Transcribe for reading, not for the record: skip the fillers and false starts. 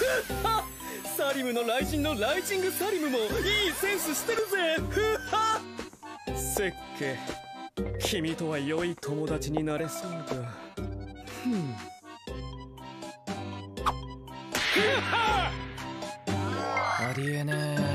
サリムの雷神のライジングサリムもいいセンスしてるぜ。ふはせっけ、君とは良い友達になれそうだ。 ありえねえ。